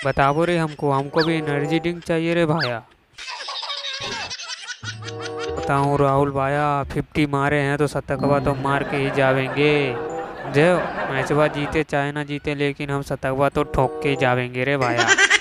बताओ रे हमको हमको भी एनर्जी ड्रिंक चाहिए रे भाया। बताऊँ राहुल भाया, 50 मारे हैं तो शतकवा तो मार के ही जावेंगे। जो मैचवा जीते चाहे ना जीते, लेकिन हम शतकवा तो ठोक के ही जावेंगे रे भाया।